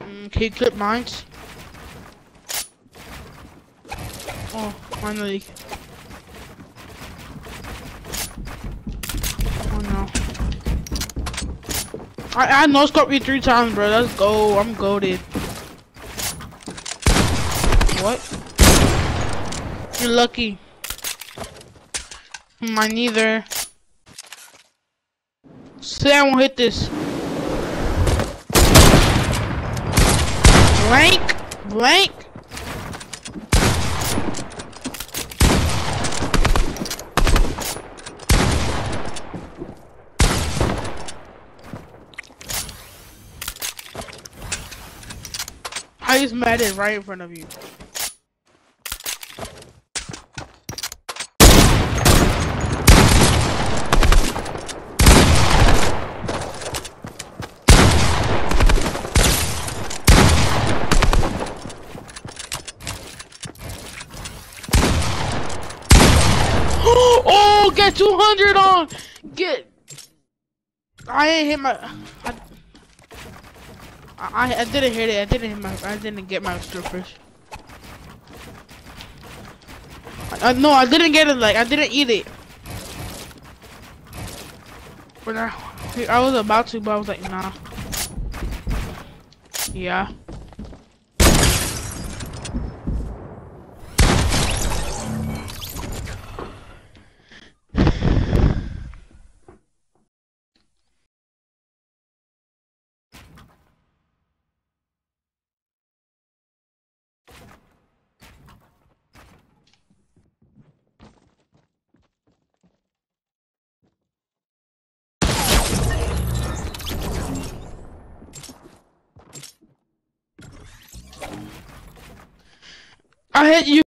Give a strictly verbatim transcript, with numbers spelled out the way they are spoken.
Mm, can you clip mines? Oh, finally. Oh no. I I no scope you three times, bro. Let's go. I'm goated. What? You're lucky. Mine neither. Say I won't hit this. Blank, blank. I just met it right in front of you. Oh, get two hundred on. Get. I ain't hit my. I, I I didn't hit it. I didn't hit my. I didn't get my strippers. I, I, no, I didn't get it. Like I didn't eat it. But I, I was about to, but I was like, nah. Yeah. I hit you.